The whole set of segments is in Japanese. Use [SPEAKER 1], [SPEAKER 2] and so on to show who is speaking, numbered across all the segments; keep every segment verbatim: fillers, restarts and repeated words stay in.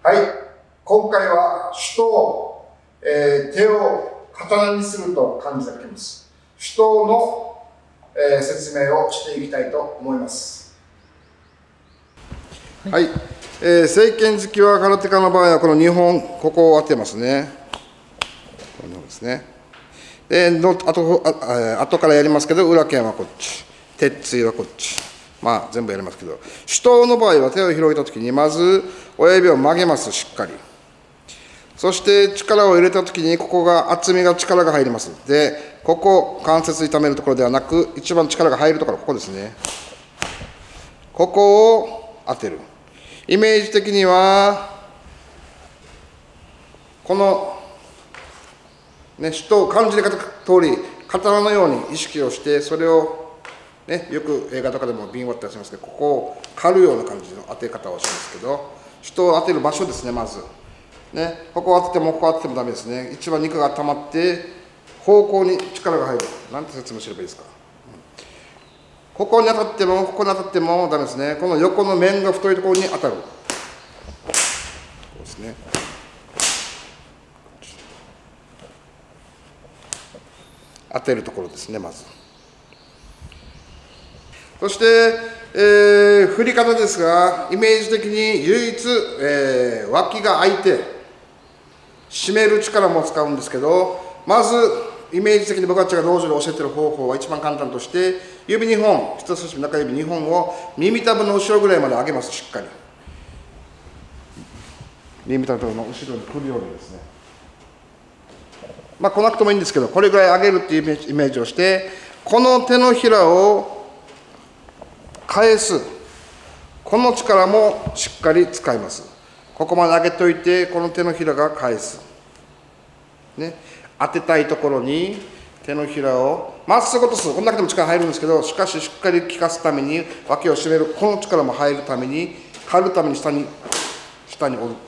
[SPEAKER 1] はい、今回は手刀、えー、手を刀にすると漢字が書きます。手刀の、えー、説明をしていきたいと思います。はい、はい、えー、正拳突きは空手家の場合はこのにほん、ここを当てますね。このにほんですね。で、のあとあ後からやりますけど、裏拳はこっち、鉄椎はこっち。まあ全部やりますけど、手刀の場合は手を広げたときに、まず親指を曲げます、しっかり。そして力を入れたときに、ここが厚みが力が入ります。で、ここ、関節痛めるところではなく、一番力が入るところ、ここですね。ここを当てる。イメージ的には、この、ね、手刀、漢字で書く通り、刀のように意識をして、それをね、よく映画とかでもビン割ったりしますけど、ここを刈るような感じの当て方をしますけど、手刀を当てる場所ですね、まず。ね、ここを当てても、ここを当ててもダメですね。一番肉が溜まって、方向に力が入る。なんて説明すればいいですか。うん、ここに当たっても、ここに当たってもダメですね。この横の面が太いところに当たる。こうですね。当てるところですね、まず。そして、えー、振り方ですが、イメージ的に唯一、えー、脇が開いて、締める力も使うんですけど、まず、イメージ的に僕たちが道場で教えている方法は一番簡単として、指にほん、人差し指、中指にほんを耳たぶの後ろぐらいまで上げます、しっかり。耳たぶの後ろに来るようにですね。まあ、来なくてもいいんですけど、これぐらい上げるっていうイメージをして、この手のひらを返す。この力もしっかり使います。ここまで上げておいて、この手のひらが返す。ね、当てたいところに手のひらをまっすぐ落とす。こんだけでも力入るんですけど、しかししっかり効かすために、脇を締める。この力も入るために、刈るために下に、下に折る。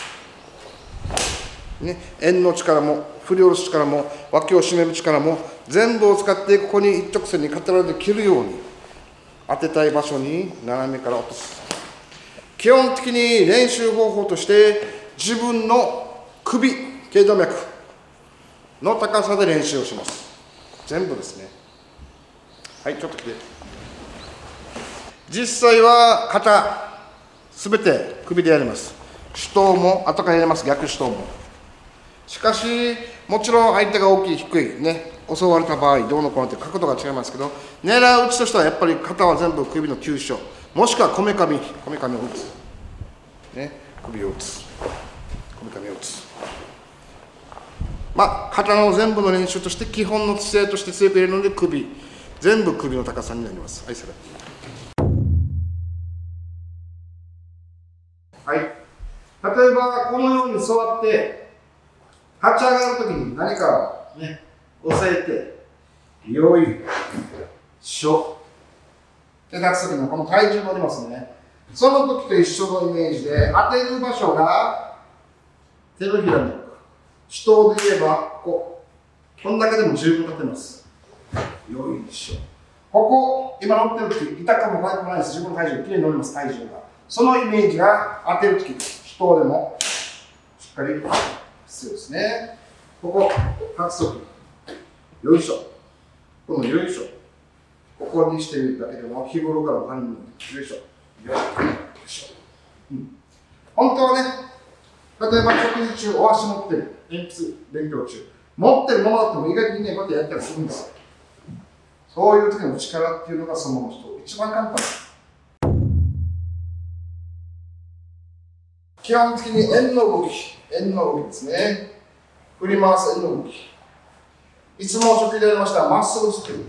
[SPEAKER 1] ね、円の力も、振り下ろす力も、脇を締める力も、全部を使って、ここに一直線に刀で切るように。当てたい場所に斜めから落とす。基本的に練習方法として自分の首、頸動脈の高さで練習をします。全部ですね。はい、ちょっと来て。実際は肩、すべて首でやります。手刀も後からやります、逆手刀も。しかし、もちろん相手が大きい、低い、ね、襲われた場合、どうのこうのって角度が違いますけど、狙う打ちとしてはやっぱり肩は全部首の急所、もしくはこめかみ、こめかみを打つ。ね、首を打つ。こめかみを打つ。まあ、肩の全部の練習として、基本の姿勢として強く入れるので、首。全部首の高さになります。はい、それ。はい。例えば、このように座って、立ち上がるときに何かをね、押さえて、よいしょ。で、立つときのこの体重乗りますね。その時と一緒のイメージで、当てる場所が手のひらに置く。手刀で言えば、こう。こんだけでも十分立てます。よいしょ。ここ、今乗ってるとき、痛くも痒くもないです。自分の体重、きれいに乗ります、体重が。そのイメージが当てるとき、手刀でもしっかり必要ですね。ここ、立つとき、よいしょ。このよいしょ。ここにしてみるだけでも、日頃からの反応、よいしょ。よいしょ。うん。本当はね、例えば食事中、お箸持ってる、鉛筆、勉強中、持ってるものだっても意外にね、こうやってやったりするんですよ。そういう時の力っていうのがその人、一番簡単です。基本的に円の動き、円の動きですね。振り回す円の動き。いつも初級でやりました、まっすぐ作る。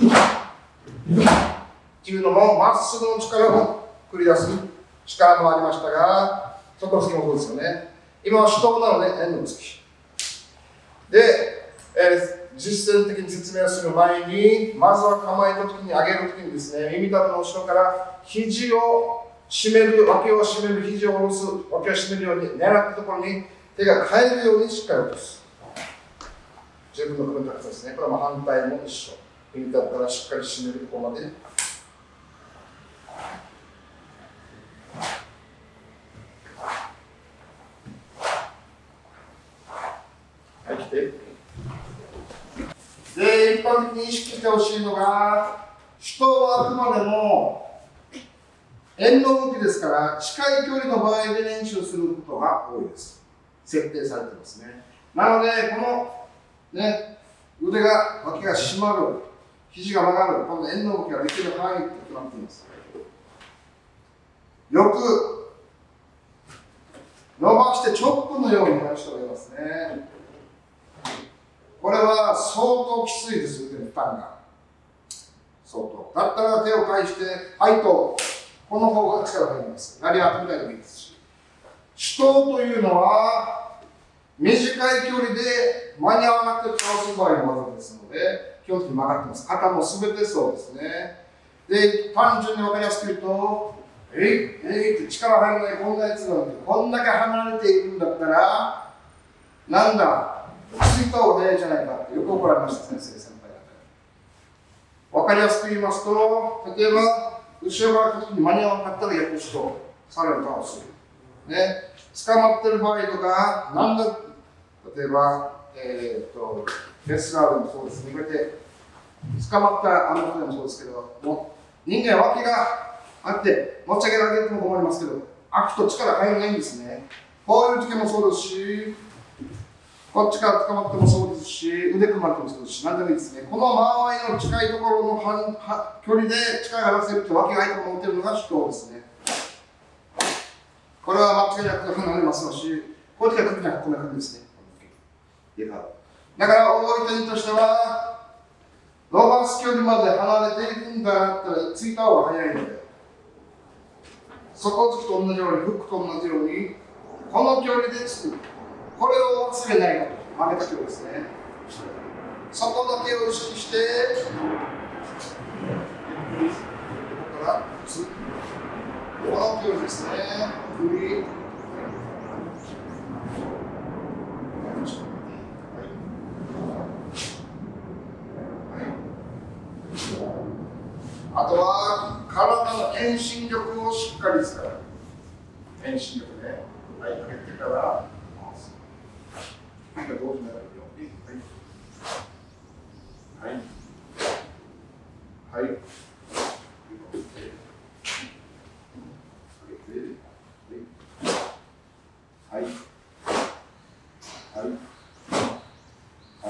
[SPEAKER 1] っていうのも、まっすぐの力を繰り出す力もありましたが、外突きもそうですよね。今は手刀なので円の突き。で、えー、実践的に説明する前に、まずは構えた時に上げる時にですね、耳たぶの後ろから肘を締める、脇を締める、肘を下ろす、脇を締めるように、狙ったところに手が返るようにしっかり落とす。自分の首の高さですね。これは反対も一緒。耳たぶからしっかり締めるところまで。 来て。で、一般的に意識してほしいのが、手刀はあくまでも円の動きですから、近い距離の場合で練習することが多いです。設定されてますね。なので、この、ね、腕が、脇が締まる、肘が曲がる、この円の動きができる範囲となっています。よく伸ばしてチョップのようにやる人がいますね。これは相当きついです、腕の負担が。相当。だったら手を返して、はいと、この方が力が入ります。なり当てみたいでもいいですし。手刀というのは、短い距離で間に合わなくて倒す場合の技ですので、基本的に曲がってます。肩もすべてそうですね。で、単純に分かりやすく言うと、えい、えいって力入らないこんなやつなんて、こんだけ離れているんだったら、なんだ、ついた方が早いじゃないかってよく怒られました、先生、先輩方。分かりやすく言いますと、例えば、後ろから来た時に間に合わなかったら逆押しと、さらに倒す。ね、捕まってる場合とか、なんだ、例えば、えー、っと、レスラーでもそうですね、こうやって捕まったあの人でもそうですけど、もう人間は脇があって、持ち上げられるとも困りますけど、開くと力入らないんですね。こういう時もそうですし、こっちから捕まってもそうですし、腕組まれてもそうですし、何でもいいですね。この間合いの近いところのは距離で力が出せると脇が開いたまま打てるのが手刀ですね。これは間違いなく離れますし、こういう時は特にこんな感じですね。だから覚えた意味としては、伸ばす距離まで離れていくんだったら、ついた方が早いので、底突きと同じように、フックと同じように、この距離でつく。これを忘れないこと、曲げた距離ですね。そこだけを意識して、ここからつく。この距離ですね。振り。あとは体の遠心力をしっかり使う。遠心力ね。はい、上げてから、同時にやるように。はい。はい。はい。はい。はい。はい。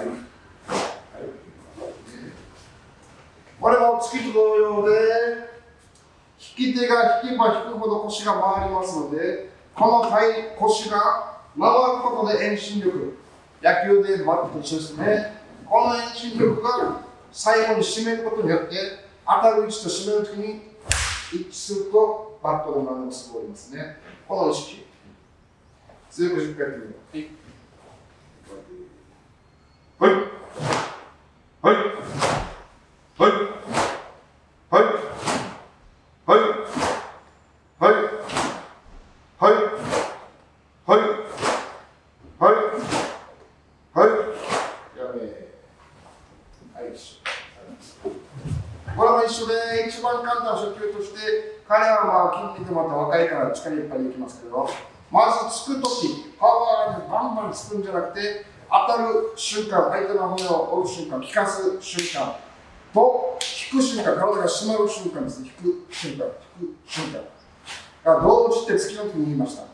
[SPEAKER 1] これも突きと同様で、引き手が引けば引くほど腰が回りますので、この体腰が回ることで遠心力、野球でバットと一緒ですね。この遠心力が最後に締めることによって、当たる位置と締めるときに一致するとバットの曲げをすごいますね。この意識。強くじゅっかいやってみよう。はい。はい。はい。はい。はい。はい。はい。はい。はい。はい。はい。はい。やめ。はい。これも一緒で、一番簡単な初級として、彼はまあ筋肉もまた若いから力いっぱいできますけど、まずつくとき、パワーでバンバンつくんじゃなくて、当たる瞬間、相手の骨を折る瞬間、効かす瞬間と、引く瞬間、体が締まる瞬間ですね。引く瞬間、引く瞬間が同時って月の時に言いました。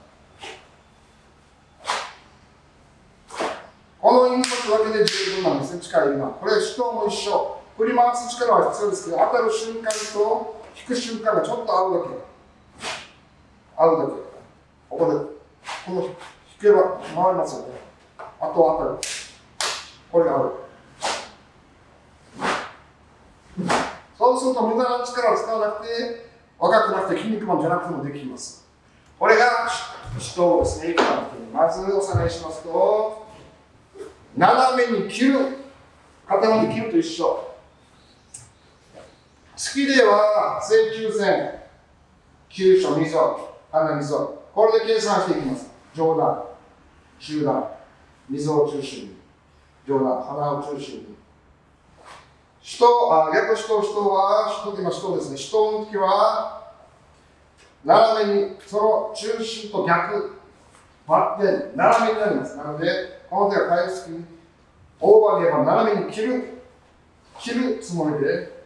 [SPEAKER 1] このインパクトだけで十分なんですね、力今。これ、手刀も一緒。振り回す力は必要ですけど、当たる瞬間と引く瞬間がちょっと合うだけ。合うだけ。ここで、この引けば回りますよね。あと当たる。これが合う。そうすると無駄な力を使わなくて、若くなくて筋肉マンじゃなくてもできます。これが手刀ですね。まずおさらいしますと、斜めに切る。肩に切ると一緒。突きでは正中線、急所、溝、鼻溝。これで計算していきます。上段、中段、溝を中心に。上段、鼻を中心に。手刀、あ、逆手刀、手刀は、手刀って今手刀ですね。手刀の時は、斜めに、その中心と逆、バッテン、斜めになります。なので、この手は返す時に、 オーバーに言えば斜めに切る、切るつもりで、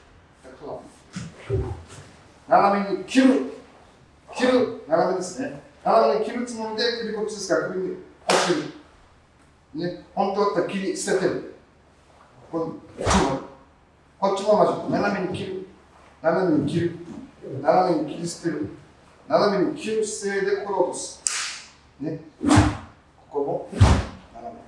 [SPEAKER 1] 斜めに切る、切る、斜めですね。斜めに切るつもりで、首こっちですから、首に落ちる。ね、本当だったら切り捨ててる。こっちも、こっちも同じ。斜めに切る、斜めに切る、斜めに切り捨てる。斜めに切る姿勢でこれを落とす。ね。ここも斜め。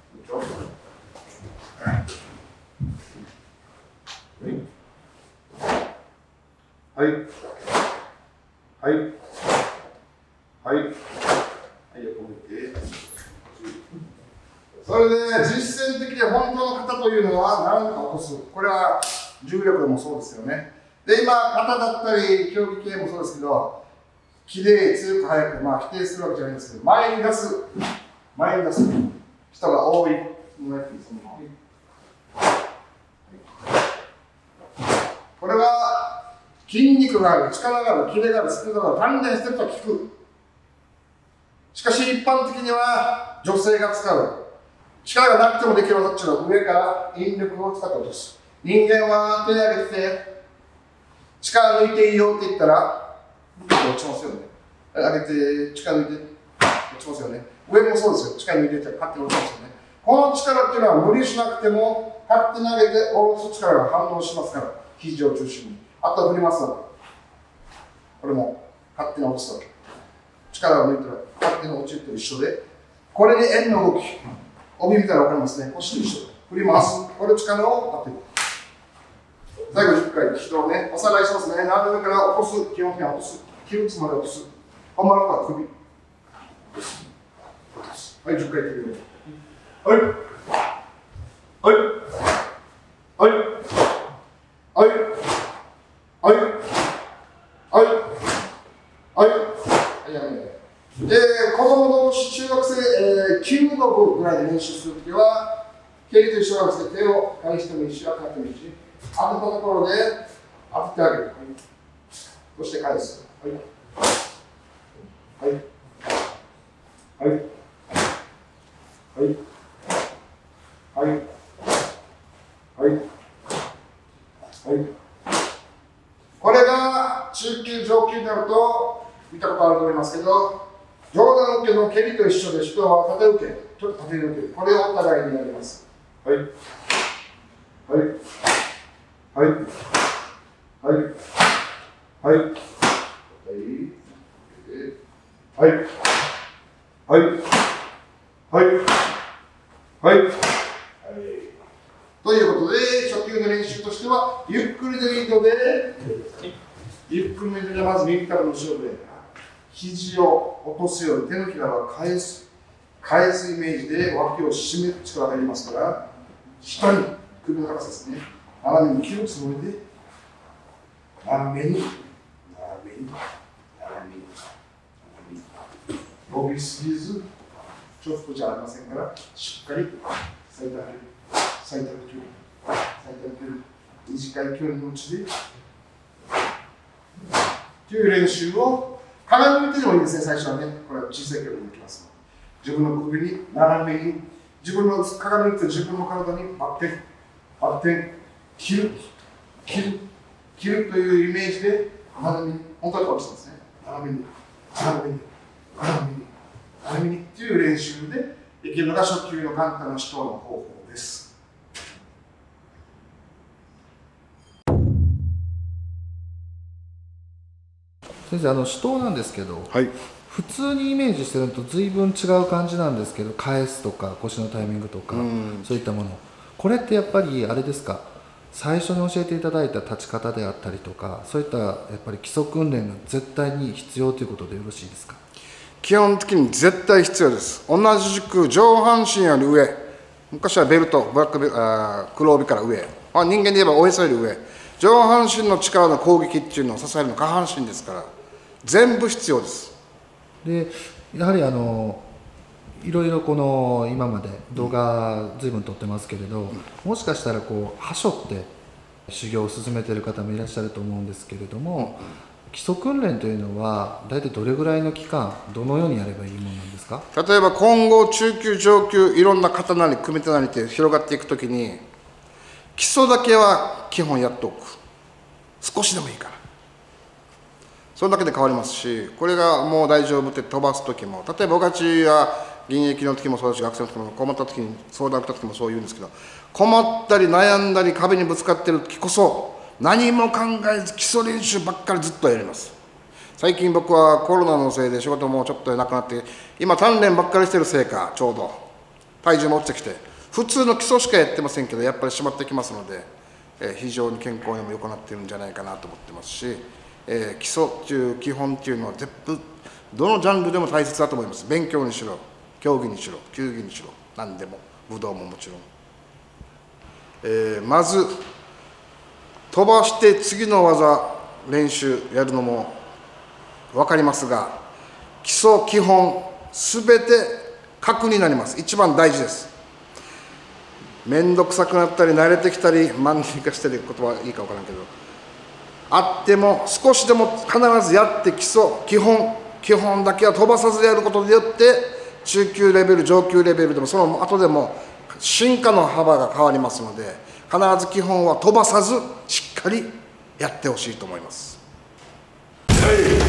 [SPEAKER 1] はい。はい。はい。はい。はい。横向いて。それで、実践的に本当の型というのは何か落とす。これは重力でもそうですよね。で、今、型だったり、競技系もそうですけど、きれい、強く速く、まあ否定するわけじゃないんですけど、前に出す。前に出す人が多い。これは筋肉がある、力がある、キレがある、スピードがある、鍛錬してると効く。しかし一般的には女性が使う。力がなくてもできる技っていうのは上から引力を使って落とす。人間は手を上げて、力抜いていいよって言ったら、落ちますよね。上げて、力抜いて、落ちますよね。上もそうですよ。力抜いていったら勝手に落ちますよね。この力っていうのは無理しなくても、勝手に上げて下ろす力が反応しますから、肘を中心に。あとは振りますわけ。これも勝手に落ちすわけ。力を抜いたら勝手に落ちると一緒で、これに円の動き。帯見たら分かりますね。腰と一緒で。振ります。これ力を当てる。最後じゅっかい、人をね、おさらいしますね。斜めから落とす。基本的には落とす。切るつまで落とす。はまるから首。落とす。落とす。はい、じゅっかいやってみよう。はい。はい。はい。はい。はい。はい。はい。はい。やめて。で、子供同士、中学生、えー、きゅうの部ぐらいで練習するときは、蹴りと一緒なんですけど、手を返してもいいし、当ててもいいし、当てたところで当ててあげる。はい、そして返す。はい。はい。はい。はい。はい。はい。はい。これが中級、上級になると、見たことあると思いますけど、上段受けの蹴りと一緒で、人は縦受け、ちょっと縦受け、これをお互いにやります。はい。はい。はい。はい。はい。はい。はい。はい。はい。はい。はい。ということで、初級の練習としては、ゆっくりでいいので、ゆっくりめでまず右からの後ろで、肘を落とすように手のひらは返す、返すイメージで脇を締める力が入りますから、下に首の高さですね。斜めに切るつもりで、斜めに、斜めに、斜めに、斜めに。伸びすぎず、重複じゃありませんから、しっかり最短距離、最短距離、最短距離、短い距離のうちで、という練習を鏡見てでもいいですね、最初はね。これは小さい距離に行きます。自分の首に斜めに、自分の鏡見て自分の体にバッテン、バッテン、切る、切る、切るというイメージで、斜めに、本当はこっちですね。斜めに、斜めに、斜めに、斜めにっていう練習でできるのが初級の簡単な指導の方法です。
[SPEAKER 2] 先生、あの指導なんですけど、
[SPEAKER 1] はい、
[SPEAKER 2] 普通にイメージしてるのと随分違う感じなんですけど、返すとか腰のタイミングとか、そういったもの、これってやっぱりあれですか、最初に教えていただいた立ち方であったりとか、そういったやっぱり基礎訓練が絶対に必要ということでよろしいですか？
[SPEAKER 1] 基本的に絶対必要です。同じく上半身より上、昔はベルト、ブラックベルあ黒帯から上、まあ、人間で言えばおへそより上、上半身の力の攻撃っていうのを支えるのは下半身ですから、全部必要です。
[SPEAKER 2] でやはりあのいろいろこの今まで動画随分撮ってますけれど、うん、もしかしたらこうはしょって修行を進めている方もいらっしゃると思うんですけれども、うん、 基礎訓練というのは大体どれぐらいの期間どのようにやればいいものなんですか？
[SPEAKER 1] 例えば今後中級上級いろんな型なり組み手なりって広がっていくときに基礎だけは基本やっておく、少しでもいいからそれだけで変わりますし、これがもう大丈夫って飛ばす時も、例えば僕たちは現役の時もそうだし学生の時も困った時に相談来た時もそう言うんですけど、困ったり悩んだり壁にぶつかってる時こそ何も考えず基礎練習ばっかりずっとやります。最近僕はコロナのせいで仕事もちょっとなくなって今鍛錬ばっかりしてるせいかちょうど体重も落ちてきて普通の基礎しかやってませんけどやっぱり締まってきますので、えー、非常に健康にも良くなってるんじゃないかなと思ってますし、えー、基礎っていう基本っていうのは全部どのジャンルでも大切だと思います。勉強にしろ競技にしろ球技にしろ何でも武道ももちろん、えー、まず飛ばして次の技練習やるのも分かりますが、基礎基本すべて核になります。一番大事です。面倒くさくなったり慣れてきたりマンネリ化したり言葉いいか分からんけどあっても少しでも必ずやって基礎基本基本だけは飛ばさずやることによって中級レベル上級レベルでもその後でも進化の幅が変わりますので必ず基本は飛ばさずしっかりやってほしいと思います。はい。